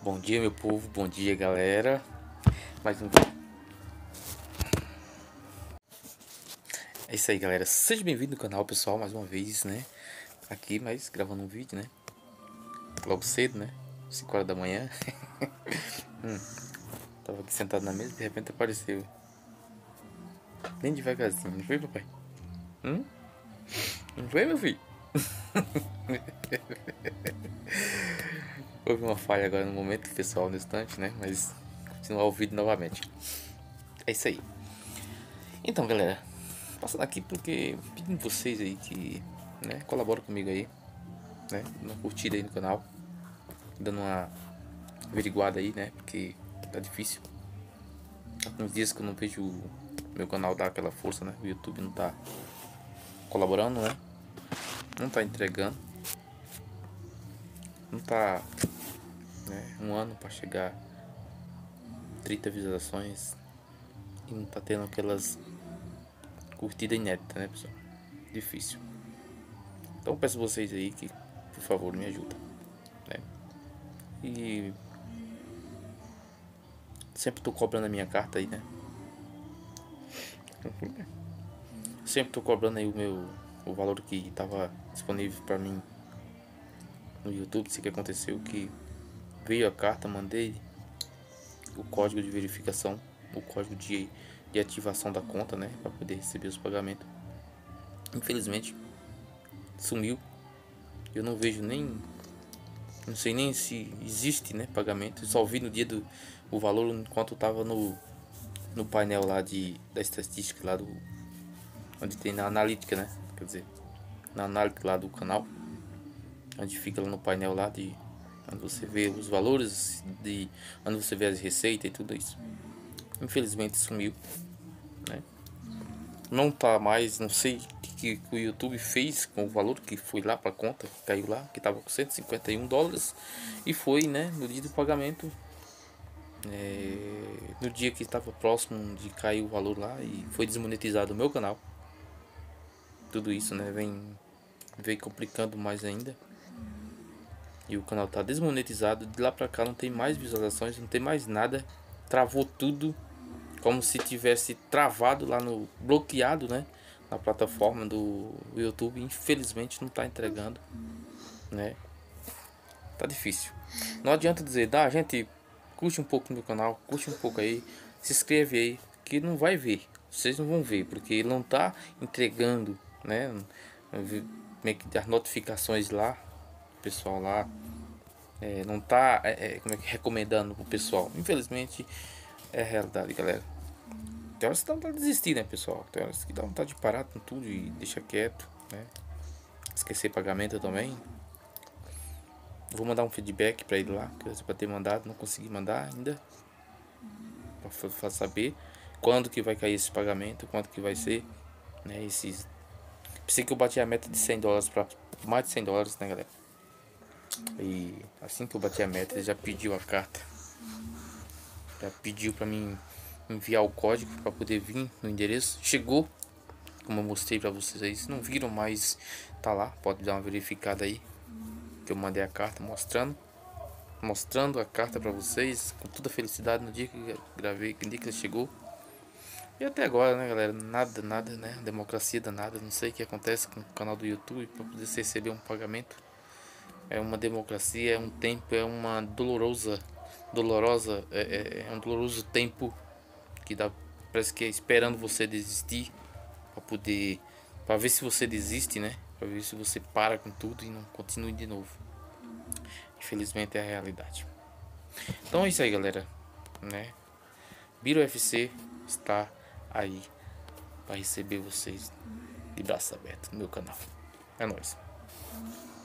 Bom dia, meu povo, bom dia, galera. Mais um vídeo. É isso aí, galera. Seja bem-vindo no canal, pessoal, mais uma vez, né? Aqui, mas gravando um vídeo, né? Logo cedo, né? 5 horas da manhã. Tava aqui sentado na mesa e de repente apareceu. Bem devagarzinho, não foi, papai? Não foi, meu filho? Houve uma falha agora no momento, pessoal, no instante, né? Mas continuar o vídeo novamente. É isso aí. Então, galera, passando aqui porque pedindo vocês aí que, né, colaboram comigo aí, né, dando uma curtida aí no canal, dando uma averiguada aí, né, porque tá difícil. Há alguns dias que eu não vejo o meu canal dar aquela força, né, o YouTube não tá colaborando, né, não tá entregando, não tá, né, um ano pra chegar 30 visualizações e não tá tendo aquelas curtidas inéditas, né, pessoal, difícil. Então eu peço vocês aí que, por favor, me ajudem, né, e sempre tô cobrando a minha carta aí, né, sempre tô cobrando aí o valor que estava disponível para mim no YouTube. Sei que aconteceu que veio a carta, mandei o código de verificação, o código de ativação da conta, né, para poder receber os pagamentos. Infelizmente sumiu. Eu não vejo nem, não sei nem se existe, né, pagamento. Eu só vi no dia do o valor enquanto tava no painel lá da estatística lá do onde tem na analítica, né, quer dizer, na análise lá do canal, onde fica lá no painel lá de onde você vê os valores, de onde você vê as receitas e tudo isso. Infelizmente sumiu, né? Não tá mais, não sei o que o YouTube fez com o valor que foi lá para conta, caiu lá, que tava com US$ 151 e foi, né, no dia do pagamento, no dia que estava próximo de cair o valor lá, e foi desmonetizado o meu canal. Tudo isso, né, vem complicando mais ainda. E o canal tá desmonetizado. De lá pra cá não tem mais visualizações, não tem mais nada. Travou tudo. Como se tivesse travado lá no... bloqueado, né? Na plataforma do YouTube. Infelizmente não tá entregando, né? Tá difícil. Não adianta dizer, gente, curte um pouco no meu canal, curte um pouco aí, se inscreve aí, que não vai ver. Vocês não vão ver, porque ele não tá entregando, né? Meio que as notificações lá, pessoal lá, não tá como é que recomendando pro pessoal. Infelizmente é a realidade, galera. Tem horas que dá vontade de desistir, né, pessoal? Tem horas que dá vontade de parar com tudo e deixar quieto, né? Esquecer pagamento também. Vou mandar um feedback pra ele lá, que eu pra ter mandado, não consegui mandar ainda, pra saber quando que vai cair esse pagamento, quanto que vai ser, né? Pensei que eu bati a meta de $100 para mais de $100, né, galera? E assim que eu bati a meta, ele já pediu a carta. Já pediu pra mim enviar o código para poder vir no endereço. Chegou, como eu mostrei pra vocês aí. Se não viram, mas tá lá, pode dar uma verificada aí, que eu mandei a carta mostrando a carta pra vocês com toda a felicidade no dia que gravei, no dia que ele chegou. E até agora, né, galera, nada, né, democracia danada. Não sei o que acontece com o canal do YouTube para poder receber um pagamento. É uma democracia, é um tempo, é uma dolorosa, é um doloroso tempo que dá, parece que é esperando você desistir para poder, para ver se você desiste, né, para ver se você para com tudo e não continue de novo. Infelizmente é a realidade. Então é isso aí, galera, né? Biro UFC está aí para receber vocês de braços abertos no meu canal. É nóis.